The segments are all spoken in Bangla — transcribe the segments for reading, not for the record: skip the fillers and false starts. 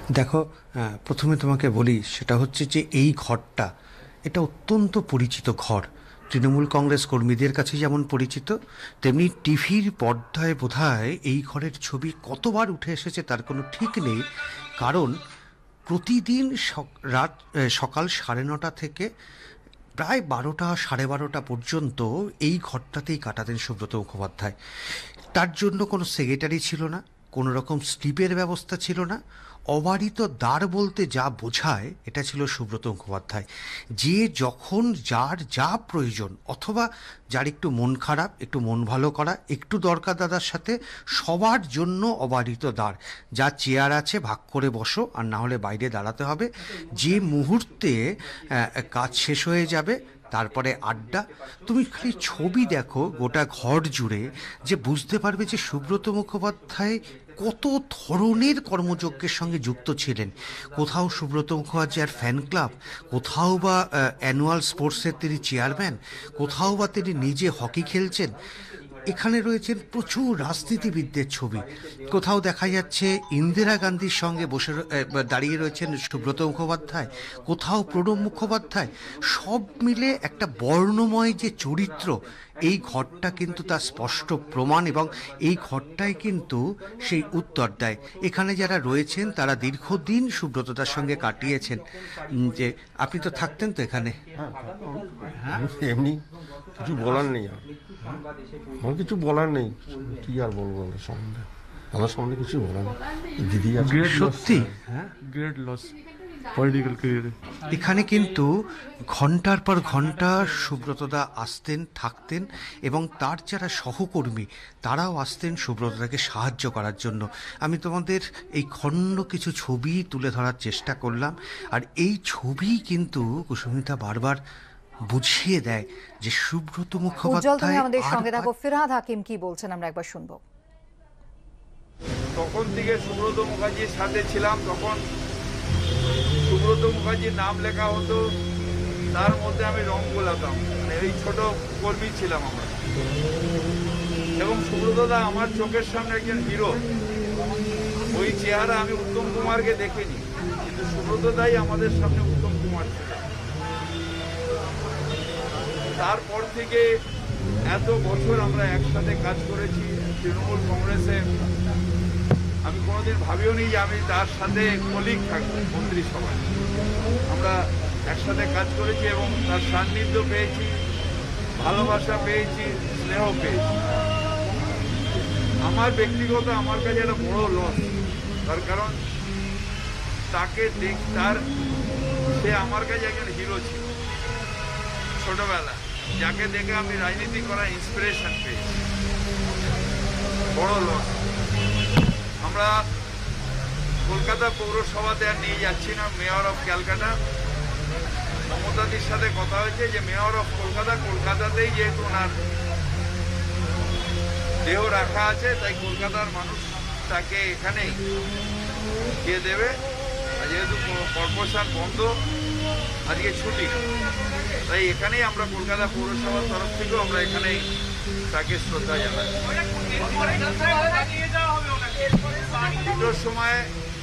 দেখো, প্রথমে তোমাকে বলি, সেটা হচ্ছে যে এই ঘরটা, এটা অত্যন্ত পরিচিত ঘর। তৃণমূল কংগ্রেস কর্মীদের কাছে যেমন পরিচিত, তেমনি টিভির পর্দায় বোধহয় এই ঘরের ছবি কতবার উঠে এসেছে তার কোনো ঠিক নেই। কারণ প্রতিদিন সকাল 9:30 থেকে প্রায় 12টা 12:30 পর্যন্ত এই ঘরটাতেই কাটাতেন সুব্রত মুখোপাধ্যায়। তার জন্য কোনো সেক্রেটারি ছিল না, কোনো রকম স্লিপের ব্যবস্থা ছিল না। অবারিত দ্বার বলতে যা বোঝায়, এটা ছিল সুব্রত মুখোপাধ্যায়। যে যখন যার যা প্রয়োজন, অথবা যার একটু মন খারাপ, একটু মন ভালো করা, একটু দরকার দাদার সাথে, সবার জন্য অবারিত দ্বার। যা চেয়ার আছে ভাগ করে বসো, আর না হলে বাইরে দাঁড়াতে হবে। যে মুহূর্তে কাজ শেষ হয়ে যাবে, তারপরে আড্ডা। তুমি খালি ছবি দেখো গোটা ঘর জুড়ে, যে বুঝতে পারবে যে সুব্রত মুখোপাধ্যায় কত ধরনের কর্মযজ্ঞের সঙ্গে যুক্ত ছিলেন। কোথাও সুব্রত মুখোপাধ্যায়ের ফ্যান ক্লাব, কোথাও বা অ্যানুয়াল স্পোর্টসের তিনি চেয়ারম্যান, কোথাও বা তিনি নিজে হকি খেলছেন। এখানে রয়েছেন প্রচুর রাজনীতিবিদদের ছবি। কোথাও দেখা যাচ্ছে ইন্দিরা গান্ধীর সঙ্গে দাঁড়িয়ে রয়েছেন সুব্রত মুখোপাধ্যায়, কোথাও প্রণব মুখোপাধ্যায়। সব মিলে একটা বর্ণময় যে চরিত্র, এই ঘরটা কিন্তু তার স্পষ্ট প্রমাণ, এবং এই ঘরটাই কিন্তু সেই উত্তর দেয়। এখানে যারা রয়েছেন তারা দীর্ঘদিন সুব্রততার সঙ্গে কাটিয়েছেন। যে আপনি তো থাকতেন তো এখানে। এমনি কিছু বলার নেই, আমার কিছু বলার নেই। কি আর বলবো ওদের সম্বন্ধে, আমার সম্বন্ধে কিছু বলার নেই। দিদি সত্যি গ্রেট লস পলিটিক্যাল ক্যারিয়ারে। এখানে কিন্তু ঘন্টার পর ঘন্টা সুব্রতদা আসতেন, থাকতেন, এবং তার যারা সহকর্মী তারাও আসতেন সুব্রতদাকে সাহায্য করার জন্য। আমি তোমাদের এই খণ্ড কিছু ছবি তুলে ধরার চেষ্টা করলাম, আর এই ছবি কিন্তু কুসুমিতা বারবার বুঝিয়ে দেয় যে সুব্রত মুখোপাধ্যায়। আমাদের সঙ্গে থাকো, ফিরহাদ হাকিম কি বলছেন আমরা একবার শুনবো। তখন থেকে সুব্রত মুখার্জির সাথে ছিলাম। তখন সুব্রত মুখার্জির নাম লেখা হতো, তার মধ্যে আমি রং গোলাতাম, মানে এই ছোট কর্মী ছিলাম আমরা। এবং সুব্রতদা আমার চোখের সামনে একজন হিরো। ওই চেহারা আমি উত্তম কুমারকে দেখিনি, কিন্তু সুব্রতদাই আমাদের সামনে উত্তম কুমার ছিল। তারপর থেকে এত বছর আমরা একসাথে কাজ করেছি তৃণমূল কংগ্রেসে। আমি কোনোদিন ভাবিও নি যে আমি তার সাথে কলিগ থাকবো মন্ত্রিসভায়। আমরা একসাথে কাজ করেছি এবং তার সান্নিধ্য পেয়েছি, ভালোবাসা পেয়েছি, স্নেহ পেয়েছি। আমার ব্যক্তিগত আমার কাছে একটা বড় লস, তার কারণ তাকে সে আমার কাছে একজন হিরো ছিল ছোটবেলা, যাকে দেখে আমি রাজনীতি করার ইন্সপিরেশন পেয়েছি। বড় লস। আমরা কলকাতা পৌরসভাতে আর নিয়ে যাচ্ছি না, মেয়র অফ ক্যালকাটা মমতাদির সাথে কথা হয়েছে যে মেয়র অফ কলকাতাতেই যেহেতু ওনার দেহ রাখা আছে, তাই কলকাতার মানুষ তাকে এখানেই দিয়ে দেবে। আর যেহেতু কর্পোরেশন বন্ধ, আজকে ছুটি, তাই এখানেই আমরা কলকাতা পৌরসভার তরফ থেকেও আমরা এখানেই তাকে শ্রদ্ধা জানাই। 2টোর সময়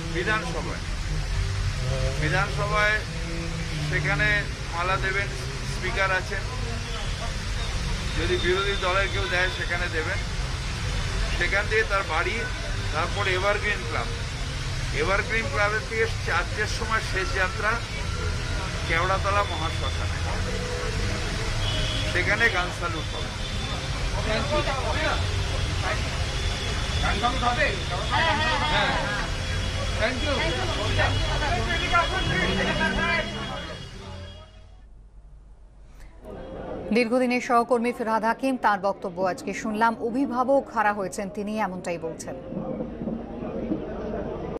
বিধানসভায় সেখানে মালা দেবেন, স্পিকার আছেন, যদি বিরোধী দলের কেউ দেয় সেখানে দেবেন। সেখান থেকে তার বাড়ি, তারপর এভারগ্রিন ক্লাবের থেকে 4টের সময় শেষ যাত্রা কেওড়াতলা মহাশ্মশানে, সেখানে গান স্যালুট হবে। দীর্ঘদিনের সহকর্মী ফিরহাদ হাকিম, তার বক্তব্য আজকে শুনলাম। অভিভাবক হারা হয়েছেন তিনি, এমনটাই বলছেন।